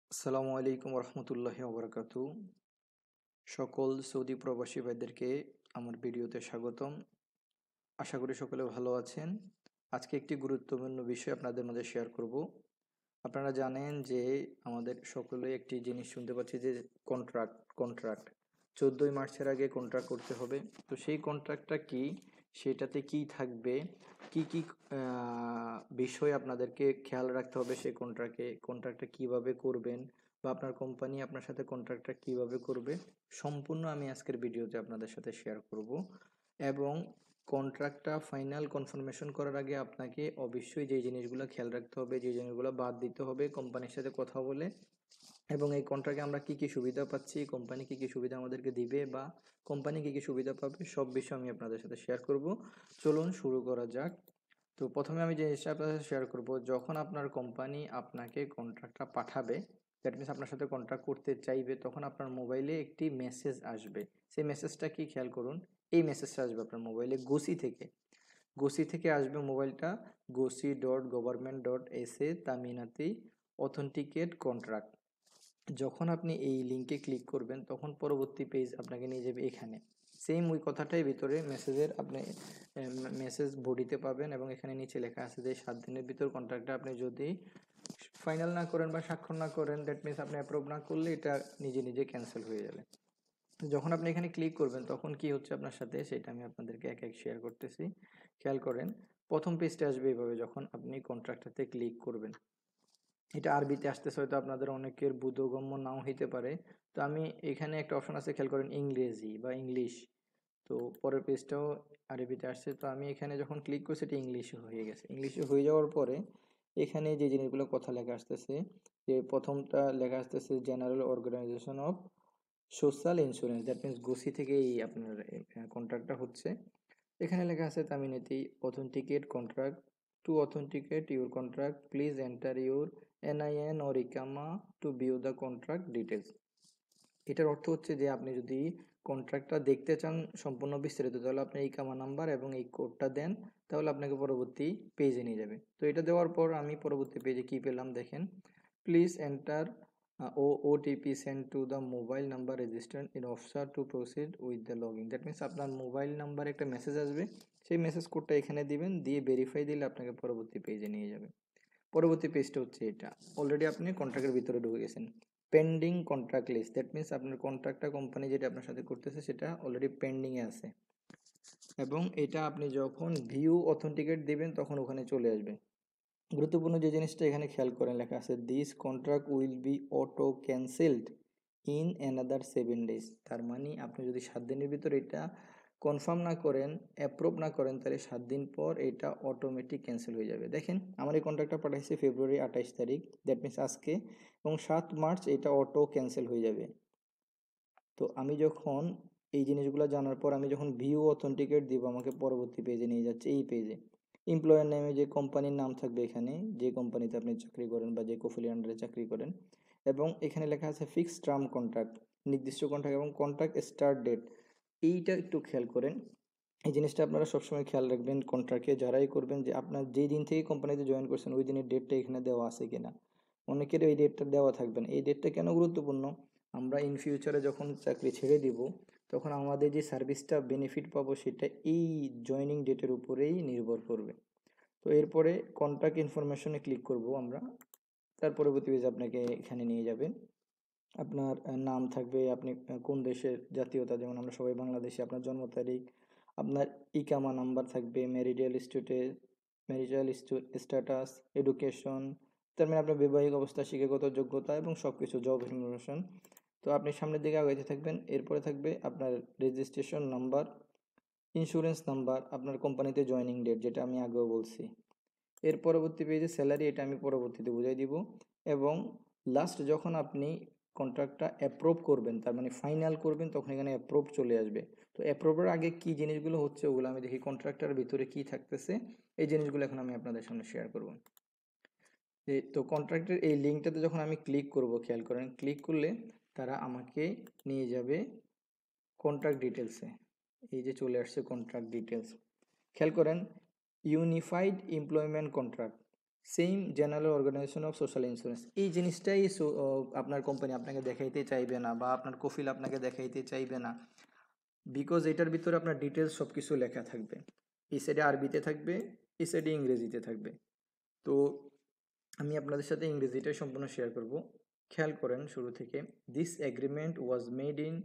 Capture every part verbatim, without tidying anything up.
আসসালামু আলাইকুম রহমতুল্লাহি ওবরাকাতু। সকল সৌদি প্রবাসী ভাইদেরকে আমার ভিডিওতে স্বাগতম। আশা করি সকলে ভালো আছেন। আজকে একটি গুরুত্বপূর্ণ বিষয় আপনাদের মাঝে শেয়ার করব। আপনারা জানেন যে আমাদের সকলে একটি জিনিস শুনতে পাচ্ছি যে কন্ট্রাক্ট কন্ট্রাক্ট চোদ্দোই মার্চের আগে কন্ট্রাক্ট করতে হবে। তো সেই কন্ট্রাক্টটা কি, সেটাতে কি থাকবে, কি কি আহ, বিষয় আপনাদেরকে খেয়াল রাখতে হবে সেই কন্ট্রাক্টে, কন্ট্রাক্টটা কিভাবে করবেন বা আপনার কোম্পানি আপনার সাথে কন্ট্রাক্টটা কিভাবে করবে, সম্পূর্ণ আমি আজকের ভিডিওতে আপনাদের সাথে শেয়ার করব। এবং কন্ট্রাক্টটা ফাইনাল কনফার্মেশন করার আগে আপনাকে অবশ্যই যে জিনিসগুলো খেয়াল রাখতে হবে, যে জিনিসগুলো বাদ দিতে হবে কোম্পানির সাথে কথা বলে, এবং এই কন্ট্রাক্টে আমরা কি কি সুবিধা পাচ্ছি, কোম্পানি কি কি সুবিধা আমাদেরকে দিবে বা কোম্পানি কি কি সুবিধা পাবে, সব বিষয় আমি আপনাদের সাথে শেয়ার করব। চলুন শুরু করা যাক। তো প্রথমে আমি যে জিনিসটা আপনাদের সাথে শেয়ার করব, যখন আপনার কোম্পানি আপনাকে কন্ট্রাক্টটা পাঠাবে, দ্যাট মিনস আপনার সাথে কন্ট্রাক্ট করতে চাইবে, তখন আপনার মোবাইলে একটি মেসেজ আসবে। সেই মেসেজটা কি খেয়াল করুন। এই মেসেজটা আসবে আপনার মোবাইলে গোসি থেকে। গোসি থেকে আসবে মোবাইলটা, GOSI dot government dot S A Tameenati authenticate contract. যখন আপনি এই লিঙ্কে ক্লিক করবেন তখন পরবর্তী পেজ আপনাকে নিয়ে যাবে এখানে। সেম ওই কথাটাই ভিতরে মেসেজের আপনি মেসেজ বডিতে পাবেন, এবং এখানে নিচে লেখা আছে যে সাত দিনের ভিতর কন্ট্রাক্টটা আপনি যদি ফাইনাল না করেন বা স্বাক্ষর না করেন, দ্যাট মিনস আপনি অ্যাপ্রুভ না করলে এটা নিজে নিজে ক্যান্সেল হয়ে যাবে। যখন আপনি এখানে ক্লিক করবেন তখন কি হচ্ছে আপনার সাথে, সেটা আমি আপনাদেরকে এক এক শেয়ার করতেছি। খেয়াল করেন, প্রথম পেজটা আসবে এইভাবে যখন আপনি কন্ট্রাক্টটাতে ক্লিক করবেন। এটা আরবিতে আসতেছে, হয়তো আপনাদের অনেকের বোধগম্য নাও হইতে পারে। তো আমি এখানে একটা অপশন আছে, খেয়াল করেন, ইংরেজি বা ইংলিশ। তো পরের পেজটাও আরবিতে আসছে, তো আমি এখানে যখন ক্লিক করছি এটা ইংলিশে হয়ে গেছে। ইংলিশে হয়ে যাওয়ার পরে এখানে যে জিনিসগুলো কথা লেখা আসতেছে, যে প্রথমটা লেখা আসতেছে general organization of social insurance, that means GOSI থেকে এই আপনার কন্ট্রাক্টটা হচ্ছে। এখানে লেখা আছে Tameenati authenticate contract, to authenticate your contract please enter your N I N or ইকামা to view the contract details. এটার অর্থ হচ্ছে যে আপনি যদি কন্ট্রাক্টটা দেখতে চান সম্পূর্ণ বিস্তারিত, তাহলে আপনি ইকামা নাম্বার এবং এই কোডটা দেন, তাহলে আপনাকে পরবর্তী পেজে নিয়ে যাবে। তো এটা দেওয়ার পর আমি পরবর্তী পেজে কি পেলাম দেখেন, প্লিজ এন্টার ও OTP send to the mobile number registered in Absher to proceed with the log in. That means আপনার মোবাইল নাম্বারে একটা মেসেজ আসবে, সেই মেসেজ কোডটা এখানে দিবেন, দিয়ে ভেরিফাই দিলে আপনাকে পরবর্তী পেজে নিয়ে যাবে। পরবর্তী পেজটা হচ্ছে এটা। অলরেডি আপনি কন্ট্রাক্টের ভিতরে ঢুকে গেছেন। Pending contract list, that means আপনার কন্ট্রাক্টটা কোম্পানি যেটা আপনার সাথে করতেছে সেটা অলরেডি পেন্ডিংয়ে আছে, এবং এটা আপনি যখন ভিউ অথেন্টিকেট দিবেন তখন ওখানে চলে আসবে। গুরুত্বপূর্ণ যে জিনিসটা এখানে খেয়াল করেন, লেখা আছে this contract will be auto cancelled in another seven days. তার মানে আপনি যদি সাত দিনের ভিতরে এটা কনফার্ম না করেন, অ্যাপ্রুভ না করেন, তাহলে সাত দিন পর এটা অটোমেটিক ক্যান্সেল হয়ে যাবে। দেখেন আমার এই কন্ট্রাক্টটা পাঠাইছে ফেব্রুয়ারি আঠাইশ তারিখ, দ্যাট মিনস আজকে, এবং সাত মার্চ এটা অটো ক্যান্সেল হয়ে যাবে। তো আমি যখন এই জিনিসগুলো জানার পর আমি যখন ভিউ অথেন্টিকেট দিব, আমাকে পরবর্তী পেজে নিয়ে যাচ্ছে। এই পেজে এমপ্লয়ার নেমে যে কোম্পানির নাম থাকবে, এখানে যে কোম্পানিতে আপনি চাকরি করেন বা যে কফিলের আন্ডারে চাকরি করেন, এবং এখানে লেখা আছে ফিক্সড টার্ম কন্ট্রাক্ট, নির্দিষ্ট কন্ট্রাক্ট, এবং কন্ট্রাক্ট স্টার্ট ডেট। এইটা একটু খেয়াল করেন, এই জিনিসটা আপনারা সবসময় খেয়াল রাখবেন কন্ট্রাক্টে যারাই করবেন, যে আপনার যেই দিন থেকে কোম্পানিতে জয়েন করছেন ওই দিনের ডেটটা এখানে দেওয়া আছে কিনা। অনেকের এই ডেটটা দেওয়া থাকবে না। এই ডেটটা কেন গুরুত্বপূর্ণ, আমরা ইন ফিউচারে যখন চাকরি ছেড়ে দিব তখন আমাদের যে সার্ভিসটা বেনিফিট পাবো সেটা এই জয়নিং ডেটের উপরেই নির্ভর করবে। তো এরপরে কন্ট্রাক্ট ইনফরমেশনে ক্লিক করব আমরা। তার পরবর্তী পেজ আপনাকে এখানে নিয়ে যাবে। আপনার নাম থাকবে, আপনি কোন দেশের জাতীয়তা, যেমন আমরা সবাই বাংলাদেশি, আপনার জন্ম তারিখ, আপনার ইকামা নাম্বার থাকবে, marital status, marital status, education, তার মানে আপনার বৈবাহিক অবস্থা, শিক্ষাগত যোগ্যতা, এবং সব কিছু জব ইনফরমেশন। তো আপনি সামনের দিকে আগাইতে থাকবেন। এরপরে থাকবে আপনার রেজিস্ট্রেশন নাম্বার, ইন্স্যুরেন্স নাম্বার, আপনার কোম্পানিতে জয়নিং ডেট যেটা আমি আগেও বলছি। এর পরবর্তী পেজে স্যালারি, এটা আমি পরবর্তীতে বুঝাই দিব। এবং লাস্ট যখন আপনি কন্ট্রাক্টটা অ্যাপ্রুভ করবেন, তার মানে ফাইনাল করবেন, তখন এখানে অ্যাপ্রুভ চলে আসবে। তো অ্যাপ্রুভের আগে কি জিনিসগুলো হচ্ছে ওগুলো আমি দেখি কন্ট্রাক্টের ভিতরে কি থাকতেছে, এই জিনিসগুলো এখন আমি আপনাদের সামনে শেয়ার করব। তো কন্ট্রাক্টের এই লিঙ্কটাতে যখন আমি ক্লিক করব, খেয়াল করেন, ক্লিক করলে তারা আমাকে নিয়ে যাবে কন্ট্রাক্ট ডিটেলসে। এই যে চলে আসছে কন্ট্রাক্ট ডিটেলস, খেয়াল করেন, unified employment contract. Same general organization of social insurance, এই জিনিসটাই আপনার কোম্পানি আপনাকে দেখাইতে চাইবে না বা আপনার কফিল আপনাকে দেখাইতে চাইবে না, বিকজ এটার ভিতরে আপনার ডিটেলস সব কিছু লেখা থাকবে। এই সাইডে আরবিতে থাকবে, এই সাইডে ইংরেজিতে থাকবে। তো আমি আপনাদের সাথে ইংরেজিটাই সম্পূর্ণ শেয়ার করব। খেয়াল করেন শুরু থেকে, this agreement was made in,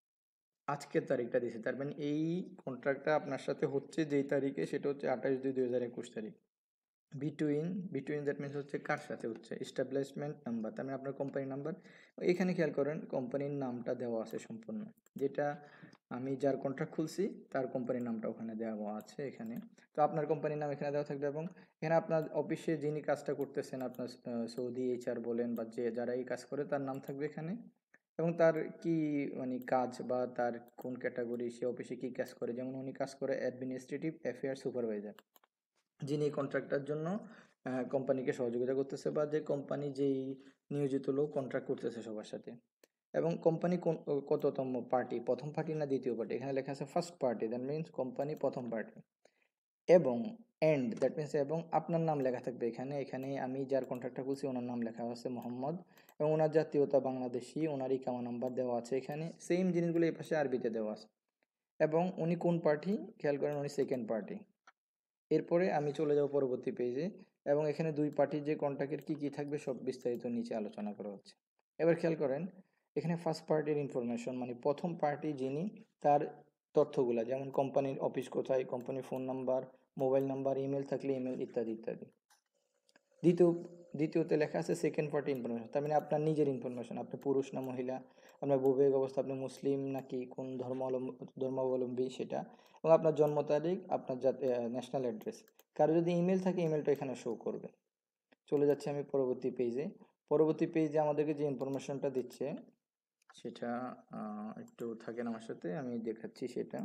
আজকের তারিখটা দিয়েছে, তার মানে এই কন্ট্রাক্টটা আপনার সাথে হচ্ছে যেই তারিখে সেটা হচ্ছে আঠাশ দুই দুই হাজার একুশ তারিখ। বিটুইন, বিটুইন দ্যাট মিনস হচ্ছে কার সাথে হচ্ছে, এস্টাবলিশমেন্ট নাম্বার, তার মানে আপনার কোম্পানির নাম্বার। এখানে খেয়াল করেন কোম্পানির নামটা দেওয়া আছে সম্পূর্ণ, যেটা আমি যার কন্ট্রাক্ট খুলছি তার কোম্পানির নামটা ওখানে দেওয়া আছে এখানে। তো আপনার কোম্পানির নাম এখানে দেওয়া থাকবে, এবং এখানে আপনার অফিসে যিনি কাজটা করতেছেন, আপনার সৌদি এইচআর বলেন বা যে যারা এই কাজ করে তার নাম থাকবে এখানে, এবং তার কি মানে কাজ বা তার কোন ক্যাটাগরি, সে অফিসে কী কাজ করে। যেমন উনি কাজ করে অ্যাডমিনিস্ট্রেটিভ অ্যাফেয়ার সুপারভাইজার, যিনি এই কন্ট্রাক্টটার জন্য কোম্পানিকে সহযোগিতা করতেছে, বা যে কোম্পানি যেই নিয়োজিত লোক কন্ট্রাক্ট করতেছে সবার সাথে। এবং কোম্পানি কোন কততম পার্টি, প্রথম পার্টি না দ্বিতীয় পার্টি, এখানে লেখা আছে first party, that means company প্রথম পার্টি। এবং এন্ড দ্যাট মিনস এবং আপনার নাম লেখা থাকবে এখানে। এখানে আমি যার কন্ট্রাক্টটা করছি ওনার নাম লেখা আছে মোহাম্মদ, এবং ওনার জাতীয়তা বাংলাদেশি, ওনার ইকামা নাম্বার দেওয়া আছে এখানে। সেম জিনিসগুলো এই পাশে আরবিতে দেওয়া আছে। এবং উনি কোন পার্টি, খেয়াল করেন উনি সেকেন্ড পার্টি। এরপরে আমি চলে যাব পরবর্তী পেজে, এবং এখানে দুই পার্টির যে কন্ট্রাক্টের কী কী থাকবে সব বিস্তারিত নিচে আলোচনা করা হচ্ছে। এবার খেয়াল করেন এখানে ফার্স্ট পার্টির ইনফরমেশন, মানে প্রথম পার্টি যিনি, তার তথ্যগুলা, যেমন কোম্পানির অফিস কোথায়, কোম্পানির phone number, mobile number, email থাকলে ইমেল, ইত্যাদি ইত্যাদি। দ্বিতীয় দ্বিতীয়তে লেখা আছে সেকেন্ড পার্টি ইনফরমেশন, তার মানে আপনার নিজের ইনফরমেশন, আপনি পুরুষ না মহিলা, আপনার বৈবাহিক অবস্থা, আপনি মুসলিম নাকি কোন ধর্মাবলম্বী ধর্মাবলম্বী সেটা, এবং আপনার জন্ম তারিখ, আপনার জাতি, ন্যাশনাল অ্যাড্রেস। কারো যদি ইমেল থাকে ইমেলটা এখানে শো করবে। চলে যাচ্ছে আমি পরবর্তী পেজে। পরবর্তী পেজে আমাদেরকে যে ইনফরমেশনটা দিচ্ছে সেটা একটু থাকেন আমার সাথে, আমি দেখাচ্ছি সেটা।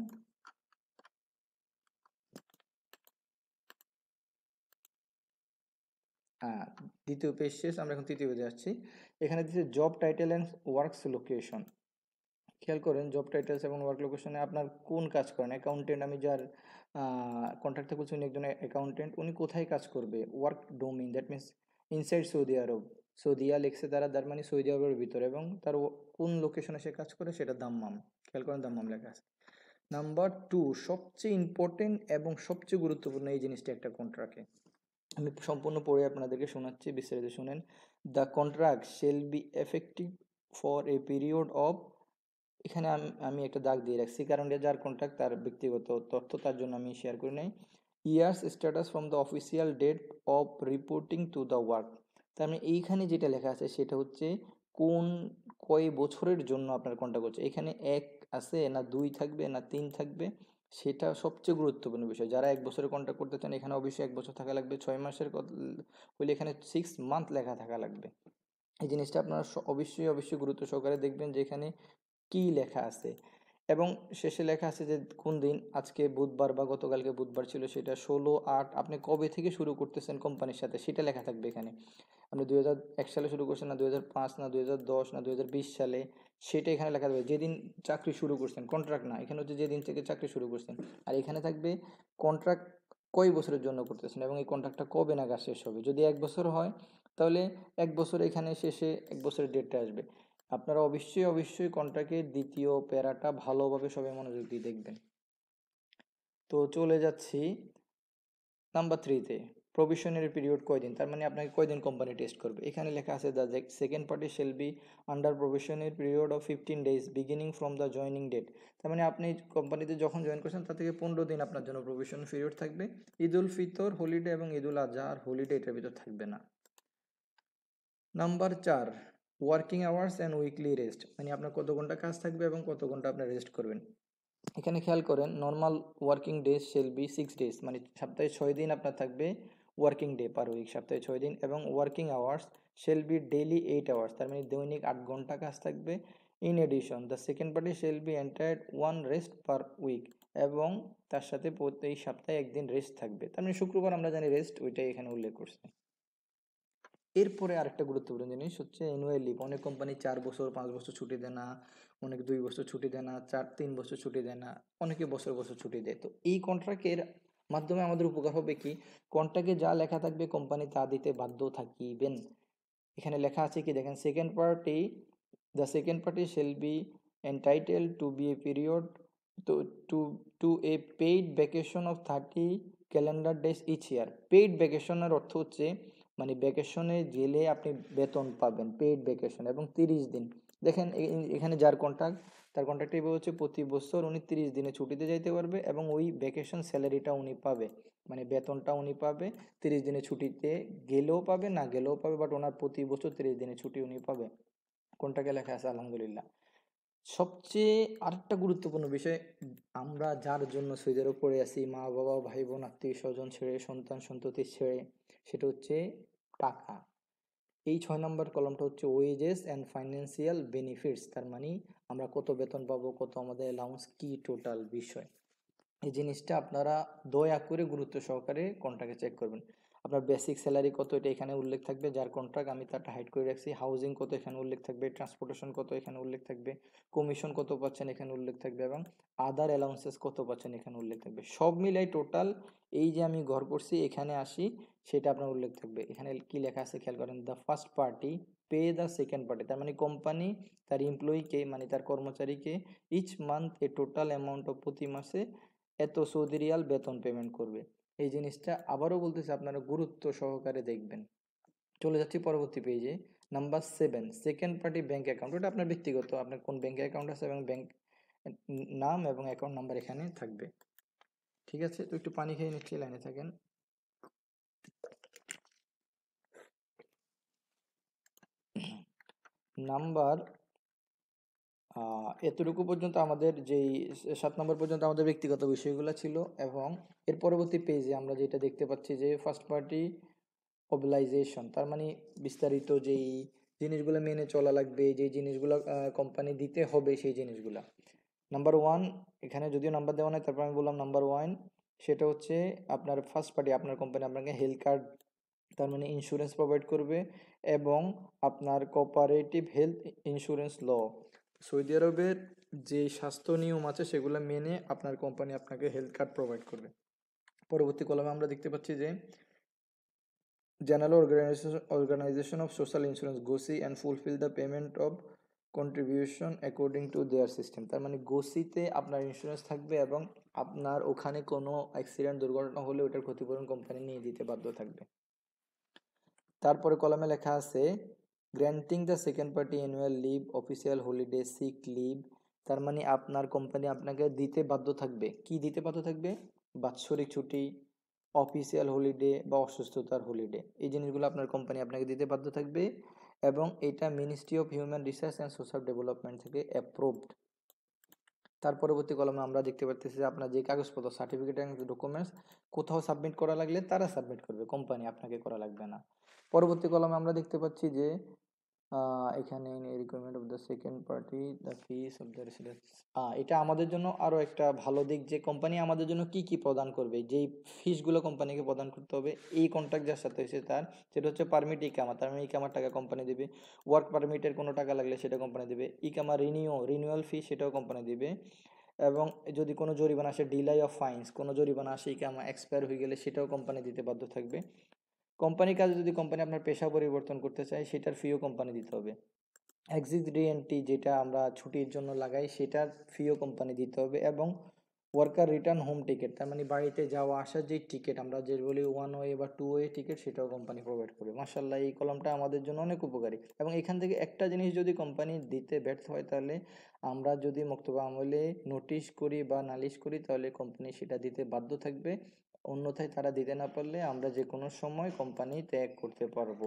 হ্যাঁ, দ্বিতীয় পেজ শেষ, আমরা এখন তৃতীয় পেজে আসছি। এখানে দিচ্ছে job title and works location. খেয়াল করেন জব টাইটেলস এবং ওয়ার্ক লোকেশনে আপনার কোন কাজ করেন। অ্যাকাউন্টেন্ট, আমি যার কন্ট্রাক্টটা করছি উনি একজন অ্যাকাউন্টেন্ট, উনি কোথায় কাজ করবে। Work domain that means inside সৌদি আরব, সৌদিয়া লেখছে তারা, তার মানে সৌদি আরবের ভিতরে, এবং তার কোন লোকেশনে সে কাজ করে সেটা দাম্মাম। খেয়াল করেন দাম্মাম লেখা আছে। নাম্বার টু, সবচেয়ে ইম্পর্টেন্ট এবং সবচেয়ে গুরুত্বপূর্ণ এই জিনিসটা একটা কন্ট্রাক্টে, আমি সম্পূর্ণ পড়ে আপনাদেরকে শোনাচ্ছি, বিস্তারিত শুনেন। The contract shall be effective for a period of, এখানে আমি আমি একটা দাগ দিয়ে রাখছি কারণ যার কন্ট্রাক্ট তার ব্যক্তিগত তথ্য, তার জন্য আমি শেয়ার করি নাই। Years status from the official date of reporting to the work, তার মানে এইখানে যেটা লেখা আছে সেটা হচ্ছে কোন কয় বছরের জন্য আপনার কন্ট্রাক্ট হচ্ছে। এখানে এক আছে না দুই থাকবে না তিন থাকবে, সেটা সবচেয়ে গুরুত্বপূর্ণ বিষয়। যারা এক বছরের কন্ট্রাক্ট করতে চান এখানে অবশ্যই এক বছর থাকা লাগবে, ছয় মাসের হলে এখানে সিক্স মান্থ লেখা থাকা লাগবে। এই জিনিসটা আপনারা অবশ্যই অবশ্যই গুরুত্ব সহকারে দেখবেন যে এখানে কী লেখা আছে। এবং শেষে লেখা আছে যে কোন দিন, আজকে বুধবার বা গতকালকে বুধবার ছিল, সেটা ষোলো আট, আপনি কবে থেকে শুরু করতেছেন কোম্পানির সাথে সেটা লেখা থাকবে এখানে। আপনি দুই হাজার এক সালে শুরু করছেন না দুই হাজার পাঁচ না দুই হাজার দশ না দুই হাজার বিশ সালে, সেটা এখানে লেখা থাকবে। যেদিন চাকরি শুরু করছেন, কন্ট্রাক্ট না, এখানে হচ্ছে যেদিন থেকে চাকরি শুরু করছেন। আর এখানে থাকবে কন্ট্রাক্ট কয় বছরের জন্য করতেছেন এবং এই কন্ট্রাক্টটা কবে নাগাদ শেষ হবে। যদি এক বছর হয় তাহলে এক বছর এখানে শেষে এক বছরের ডেটটা আসবে। আপনারা অবশ্যই অবশ্যই কন্ট্রাক্টের দ্বিতীয় প্যারাটা ভালোভাবে সবাই মনোযোগ দিয়ে দেখবেন। তো চলে যাচ্ছি নাম্বার থ্রিতে, প্রভিশনারি পিরিয়ড কয়দিন, তার মানে আপনাকে কয়দিন কোম্পানি টেস্ট করবে। এখানে লেখা আছে the second party shall be under probationary period of fifteen days beginning from the joining date, তার মানে আপনি কোম্পানিতে যখন জয়েন করছেন তার থেকে পনেরো দিন আপনার জন্য প্রভিশন পিরিয়ড থাকবে। ঈদ উল ফিতর হলিডে এবং ঈদ উল আজহার হলিডে এটার ভিতর থাকবে না। নাম্বার চার, working hours and weekly rest, মানে আপনার কত ঘন্টা কাজ থাকবে এবং কত ঘন্টা আপনি রেস্ট করবেন। এখানে খেয়াল করেন normal working days shall be six days, মানে সপ্তাহে ছয় দিন আপনার থাকবে ওয়ার্কিং ডে পার উইক, সপ্তাহে ছয় দিন। এবং working hours shall be daily eight hours, তার মানে দৈনিক আট ঘন্টা কাজ থাকবে। In addition the second party shall be entitled one rest per week, এবং তার সাথে প্রতি সপ্তাহে একদিন রেস্ট থাকবে, তার মানে শুক্রবার আমরা জানি রেস্ট, ওইটাই এখানে উল্লেখ করছে। এরপরে আরেকটা গুরুত্বপূর্ণ জিনিস হচ্ছে অ্যানুয়াল লিভ। অনেক কোম্পানি চার বছর পাঁচ বছর ছুটি দেয় না, অনেক দুই বছর ছুটি দেয় না, চার তিন বছর ছুটি দেয় না, অনেকে বছর বছর ছুটি দেয়। তো এই কন্ট্রাক্টের মাধ্যমে আমাদের উপকার হবে কি, কন্ট্রাক্টে যা লেখা থাকবে কোম্পানি তা দিতে বাধ্য থাকিবেন। এখানে লেখা আছে কি দেখেন, second party the second party shall be entitle to be a period to to to a paid vacation of thirty calendar days each year. Paid ভ্যাকেশনের অর্থ হচ্ছে মানে ভ্যাকেশনে গেলে আপনি বেতন পাবেন, পেইড ভ্যাকেশন, এবং তিরিশ দিন। দেখেন এখানে যার কন্ট্রাক্ট, তার কন্ট্রাক্ট এভাবে হচ্ছে প্রতি বছর উনি তিরিশ দিনে ছুটিতে যাইতে পারবে এবং ওই ভ্যাকেশন স্যালারিটা উনি পাবে, মানে বেতনটা উনি পাবে। তিরিশ দিনে ছুটিতে গেলেও পাবে, না গেলেও পাবে, বাট ওনার প্রতি বছর তিরিশ দিনে ছুটি উনি পাবে। কোনটাকে লেখা আছে আলহামদুলিল্লাহ। সবচেয়ে আরেকটা গুরুত্বপূর্ণ বিষয়, আমরা যার জন্য সৌদি আরব পড়ে আছি, মা বাবা ভাই বোন আত্মীয় স্বজন ছেড়ে, সন্তান সন্ততি ছেড়ে, সেটা হচ্ছে টাকা। এই ছয় নম্বর কলমটা হচ্ছে ওয়েজেস অ্যান্ড ফাইন্যান্সিয়াল বেনিফিটস, তার মানে আমরা কত বেতন পাবো, কত আমাদের অ্যালাউন্স, কি টোটাল বিষয়। এই জিনিসটা আপনারা দয়া করে গুরুত্ব সহকারে কন্ট্রাক্টে চেক করবেন। আপনার বেসিক স্যালারি কত এটা এখানে উল্লেখ থাকবে, যার কন্ট্রাক্ট আমি তারটা হাইড করে রাখছি। হাউজিং কত এখানে উল্লেখ থাকবে, ট্রান্সপোর্টেশন কত এখানে উল্লেখ থাকবে, কমিশন কত পাচ্ছেন এখানে উল্লেখ থাকবে, এবং আদার অ্যালাউন্সেস কত পাচ্ছেন এখানে উল্লেখ থাকবে। সব মিলাই টোটাল এই যে আমি ঘর করছি এখানে আসি সেটা আপনার উল্লেখ থাকবে। এখানে কি লেখা আছে খেয়াল করেন, the first party pay the second party, তার মানে কোম্পানি তার এমপ্লয়িকে মানে তার কর্মচারীকে each month a total amount of প্রতি মাসে এত সৌদি রিয়াল বেতন পেমেন্ট করবে। এই জিনিসটা আবারও বলতেছে, আপনারা গুরুত্ব সহকারে দেখবেন। চলে যাচ্ছি পরবর্তী পেজে, number seven, second party bank account. ওটা আপনার ব্যক্তিগত, আপনার কোন ব্যাংকে অ্যাকাউন্ট আছে এবং ব্যাংক নাম এবং অ্যাকাউন্ট নাম্বার এখানে থাকবে। ঠিক আছে, তো একটু পানি খেয়ে নিচ্ছি, লাইনে থাকেন। নাম্বার এতটুকু পর্যন্ত আমাদের যেই সাত নম্বর পর্যন্ত আমাদের ব্যক্তিগত বিষয়গুলো ছিল, এবং এর পরবর্তী পেজে আমরা যেটা দেখতে পাচ্ছি যে ফার্স্ট পার্টি অবলাইজেশন, তার মানে বিস্তারিত যেই জিনিসগুলো মেনে চলা লাগবে, যে জিনিসগুলো কোম্পানি দিতে হবে সেই জিনিসগুলো। নাম্বার ওয়ান, এখানে যদিও নাম্বার দেওয়া নাই, তারপর আমি বললাম নাম্বার ওয়ান, সেটা হচ্ছে আপনার ফার্স্ট পার্টি, আপনার কোম্পানি আপনাকে হেলথ কার্ড, তার মানে ইন্স্যুরেন্স প্রোভাইড করবে, এবং আপনার কোঅপারেটিভ হেলথ ইন্স্যুরেন্স ল, সৌদি আরবের যে স্বাস্থ্য নিয়ম আছে সেগুলো মেনে আপনার কোম্পানি আপনাকে হেলথ কার্ড প্রোভাইড করবে। পরবর্তী কলমে আমরা দেখতে পাচ্ছি যে general organization organization of social insurance GOSI and fulfill the payment of contribution according to their system, তার মানে গোসিতে আপনার ইন্স্যুরেন্স থাকবে এবং আপনার ওখানে কোনো অ্যাক্সিডেন্ট দুর্ঘটনা হলে ওটার ক্ষতিপূরণ কোম্পানি নিয়ে দিতে বাধ্য থাকবে। তারপরে কলমে লেখা আছে granting the second party annual leave, official holiday, sick leave, তার মানে আপনার কোম্পানি আপনাকে দিতে বাধ্য থাকবে। কি দিতে বাধ্য থাকবে? বাৎসরিক ছুটি, অফিসিয়াল হলিডে বা অসুস্থতার হলিডে, এই জিনিসগুলো আপনার কোম্পানি আপনাকে দিতে বাধ্য থাকবে, এবং এটা ministry of human research and social development থেকে অ্যাপ্রুভড। তার পরবর্তী কলমে আমরা দেখতে পাচ্ছি যে আপনার যে কাগজপত্র, সার্টিফিকেট অ্যান্ড ডকুমেন্টস কোথাও সাবমিট করা লাগলে তারা সাবমিট করবে, কোম্পানি আপনাকে করা লাগবে না। পরবর্তী কলমে আমরা দেখতে পাচ্ছি যে এখানে requirement of the second party the fees of the residence, এটা আমাদের জন্য আরও একটা ভালো দিক যে কোম্পানি আমাদের জন্য কি কি প্রদান করবে, যেই ফিসগুলো কোম্পানিকে প্রদান করতে হবে এই কন্ট্রাক্ট যার সাথে হয়েছে তার, সেটা হচ্ছে পারমিট ইকামা, তার মানে ইকামার টাকা কোম্পানি দেবে, ওয়ার্ক পারমিটের কোনো টাকা লাগলে সেটা কোম্পানি দেবে, ইকামা রিনিউ রিনিউয়াল ফি সেটাও কোম্পানি দেবে, এবং যদি কোনো জরিমানা আসে, ডিলাই অফ ফাইন্স, কোনো জরিমানা আসে ইকামা এক্সপায়ার হয়ে গেলে সেটাও কোম্পানি দিতে বাধ্য থাকবে। কোম্পানির কাজে যদি কোম্পানি আপনার পেশা পরিবর্তন করতে চায় সেটার ফিও কোম্পানি দিতে হবে। এক্সিট রিএন্ট্রি যেটা আমরা ছুটির জন্য লাগাই সেটার ফিও কোম্পানি দিতে হবে, এবং ওয়ার্কার রিটার্ন হোম টিকিট, তার মানে বাড়িতে যাওয়া আসার যে টিকিট আমরা যে বলি ওয়ান ওয়ে বা টু ওয়ে টিকিট, সেটাও কোম্পানি প্রোভাইড করবে। মাশাআল্লাহ, এই কলমটা আমাদের জন্য অনেক উপকারী, এবং এখান থেকে একটা জিনিস যদি কোম্পানি দিতে ব্যর্থ হয় তাহলে আমরা যদি মক্তবা আমলে নোটিশ করি বা নালিশ করি তাহলে কোম্পানি সেটা দিতে বাধ্য থাকবে, অন্যথায় তারা দিতে না পারলে আমরা যে কোনো সময় কোম্পানি ত্যাগ করতে পারবো।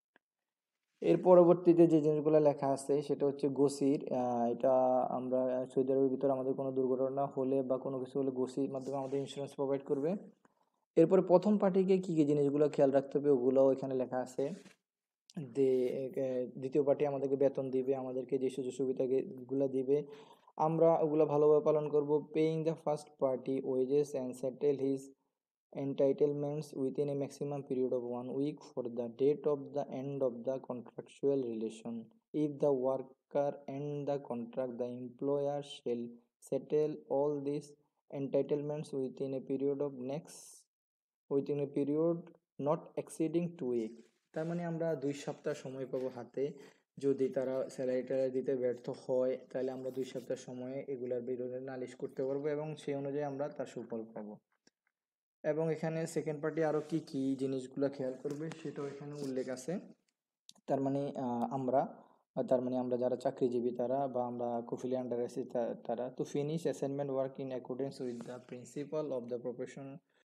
এর পরবর্তীতে যে জিনিসগুলো লেখা আছে সেটা হচ্ছে গোসির, এটা আমরা সৌদি আরবের ভিতরে আমাদের কোনো দুর্ঘটনা হলে বা কোনো কিছু হলে গোসির মাধ্যমে আমাদের ইন্স্যুরেন্স প্রোভাইড করবে। এরপরে প্রথম পার্টিকে কী কী জিনিসগুলো খেয়াল রাখতে হবে ওগুলোও এখানে লেখা আছে। যে দ্বিতীয় পার্টি আমাদেরকে বেতন দিবে, আমাদেরকে যে সুযোগ সুবিধাগুলো দিবে আমরা ওগুলো ভালোভাবে পালন করব। Paying the first party wages and settle his entitlements within a maximum period of one week for the date of the end of the contractual relation. If the worker end the contract, the employer shall settle all this entitlements within a period of next within a period not exceeding two week। তার মানে আমরা দুই সপ্তাহ সময় পাবো হাতে, যদি তারা স্যালারিটা দিতে ব্যর্থ হয় তাহলে আমরা দুই সপ্তাহ সময়ে এগুলার বিরুদ্ধে নালিশ করতে পারবো এবং সেই অনুযায়ী আমরা তার সুফল পাবো। এবং এখানে সেকেন্ড পার্টি আরও কি কি জিনিসগুলো খেয়াল করবে সেটাও এখানে উল্লেখ আছে। তার মানে আমরা তার মানে আমরা যারা চাকরিজীবী তারা বা আমরা কফিলি আন্ডার আছি তারা, তো finish assignment work in accordance with the principle of the profession